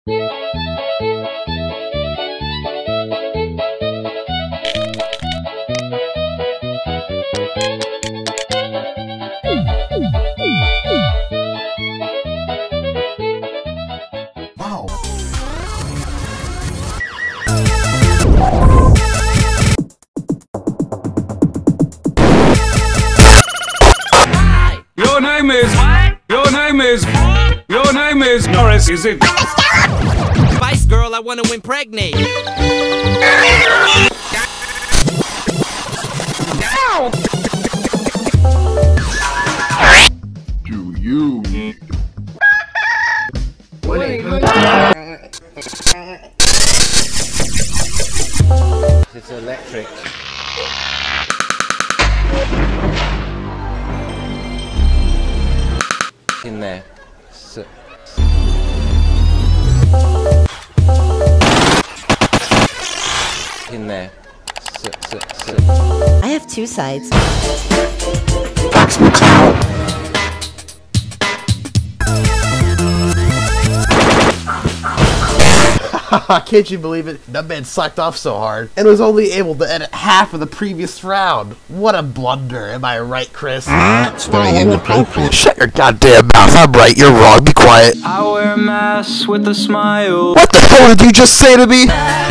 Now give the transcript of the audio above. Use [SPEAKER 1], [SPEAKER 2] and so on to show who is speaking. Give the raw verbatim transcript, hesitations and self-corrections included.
[SPEAKER 1] Wow.
[SPEAKER 2] Your name is what? Your name is Your name is Norris, is it?
[SPEAKER 3] Spice Girl, I wanna impregnate.
[SPEAKER 1] Do you?
[SPEAKER 3] It's electric. In there. So in there. So, so, so.
[SPEAKER 4] I have two sides.
[SPEAKER 5] Can't you believe it? That man sucked off so hard and was only able to edit half of the previous round. What a blunder, am I right, Chris?
[SPEAKER 1] It's very inappropriate.
[SPEAKER 5] Shut your goddamn mouth. I'm right, you're wrong. Be quiet.
[SPEAKER 6] I wear a mask with a smile.
[SPEAKER 5] What the hell did you just say to me?